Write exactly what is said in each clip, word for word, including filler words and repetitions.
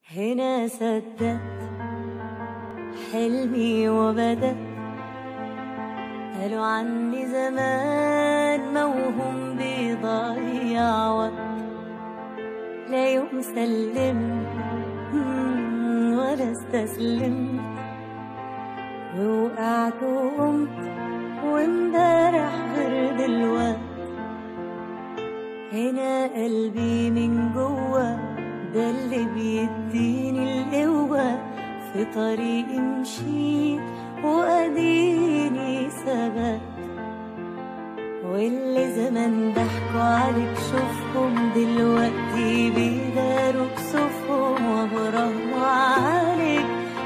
هنا صدقت حلمي وبدأ، قالوا عني زمان موهوم بيضيع وقت، لا يوم سلمت ولا استسلمت، ووقعت وقمت وامبارح غير دلوقت. هنا قلبي من جوا ده اللي بيديني القوة، في طريقي مشيت وأديني ثبت، واللي زمان ضحكوا عليك شوفهم دلوقتي بيداروا كسوفهم، وبراهنوا عليك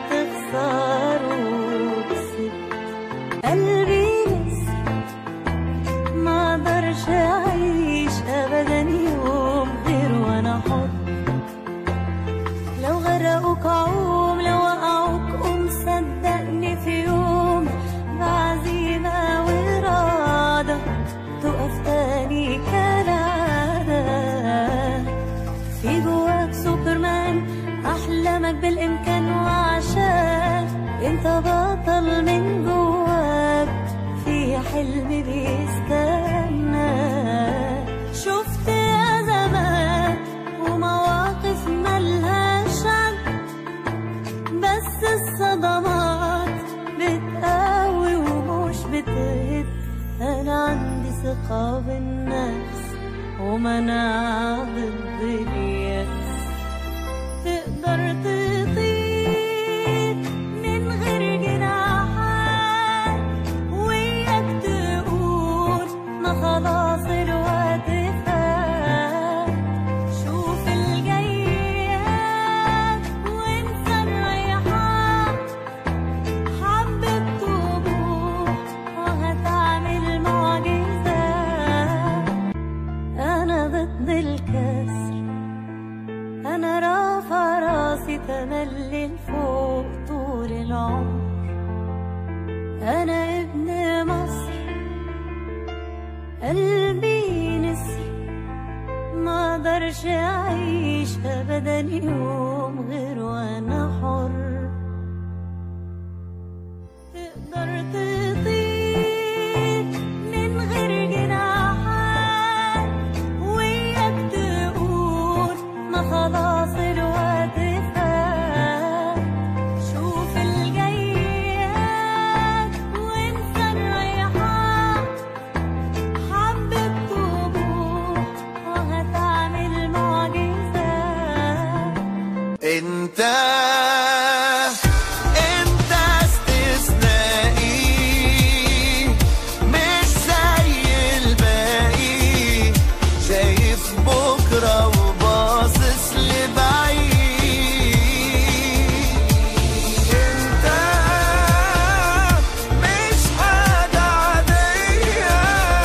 تخسروا كسبت. قلبي لسه ما قدرش أعيش أبدا يوم غير وأنا حر، لو غرقوك عوم لو وقعوك قوم، صدقني في يوم بعزيمة وإرادة تقف تاني كالعادة. في جواك سوبرمان أحلامك بالإمكان، وعشان انت بطل من جواك في حلم بيستنى. شفت أزمات ومواقف ملهاش عد، بس الصدمات بتقوي ومش بتهد. أنا عندي ثقة بالنفس ومناعة ضد اليأس، تقدر تطير من غير جناحات، وياك تقول ما خلاص الوقت فات. شوف الجايات وانسى الريحان، حبة طموح وهتعمل معجزات. أنا ضد الكسر، أنا رافع راسي تملي لفوق طول العمر. أنا ابن مصر قلبي نسر، ما اقدرش أعيش أبدا يوم غير وأنا حر. تقدر تطير من غير جناحات، وياك تقول ما خلاص الوقت فات. شوف الجايات وانسى الريحان، حبة طموح وهتعمل معجزات. انت انت استثنائي مش زي الباقي، شايف بكرة وباصص لبعيد. انت مش حاجة عادية،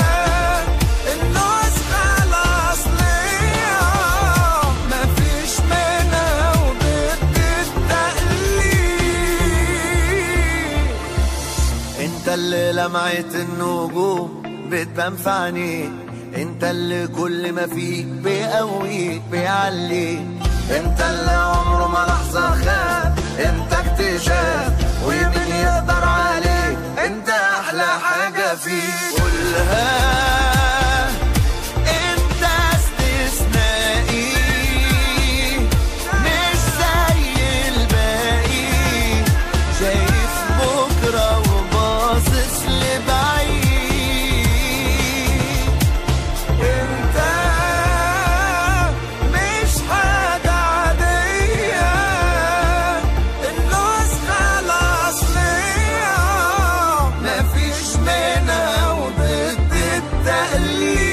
النسخة الأصلية مفيش منها وضد التقليد. انت اللي لمعت النجوم بتبان في عينيك، انت اللي كل ما فيك بيقويك بيعليك، انت اللي عمره ما لحظة خاب، انت اكتشاف ومين يقدر عليك، انت احلى حاجة فيك. قولها انت استثنائي مش زي الباقي، شايف بكرة وباصص لبعيد. انت مش حاجة عادية، النسخة الأصلية مفيش منها وضد التقليد.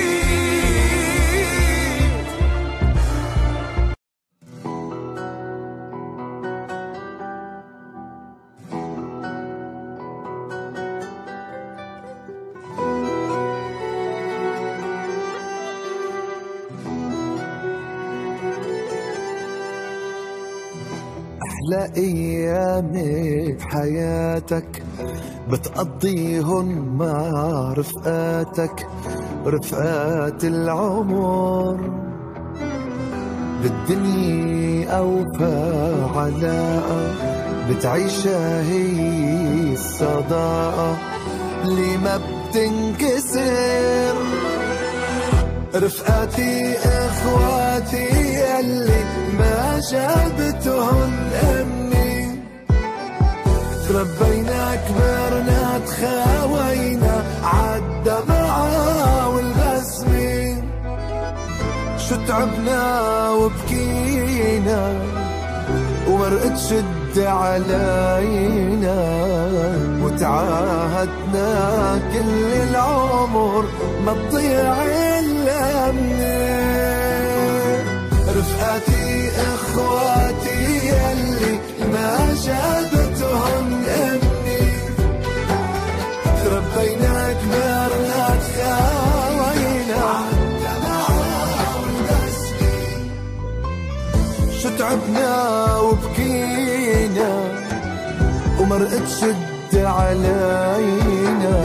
أحلى أيامي في حياتك بتقضيهن مع رفقاتك، رفقات العمر. بالدنيا أوفى علاقة بتعيشها هي الصداقة اللي ما بتنكسر. رفقاتي اخواتي يلي ما جابتهن امي، تربينا كبرنا تخاوينا عالدمعة والبسمة، شو تعبنا وبكينا ومرقت شد علينا، وتعاهدنا كل العمر ما تضيع الا مني. رفقاتي اخواتي يلي ما جابتهن امي، تربينا كبرنا تخاوينا عالدمعة والبسمة، شو تعبنا وبكينا ومرقت شد علينا،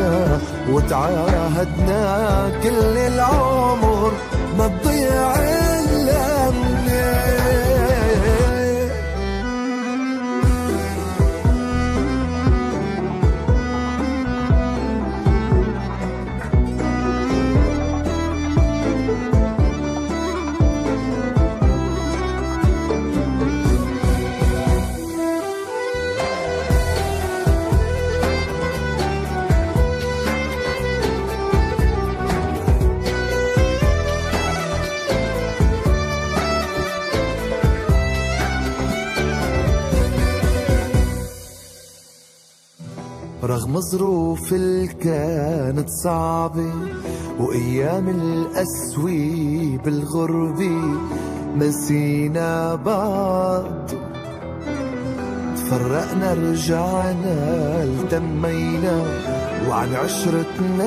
وتعاهدنا كل العمر ما تضيع الا مني. رغم ظروف اللي كانت صعبة وأيام القسوة بالغربة، نسينا بعض تفرقنا رجعنا التمينا، وعن عشرتنا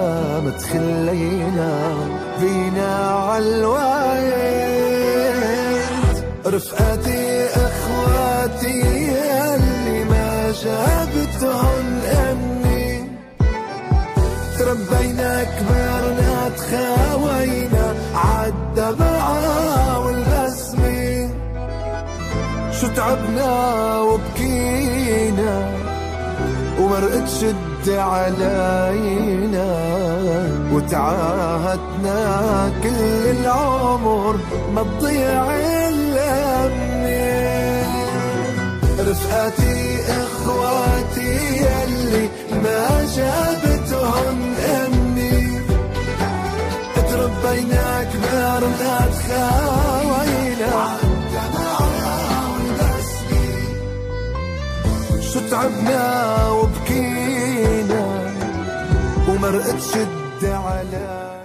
متخلينا بينا عالوعد. رفقاتي اخواتي يلي ما جابتهن امي، تربينا كبرنا تخاوينا عالدمعة والبسمة، شو تعبنا وبكينا ومرقت شد علينا، وتعاهدنا كل العمر ما تضيع الا مني. رفقاتي اخواتي يلي ما جابتهن امي، تربينا كبرنا تخاوينا عالدمعة والبسمة، شو تعبنا وبكينا ومرقت شد علينا.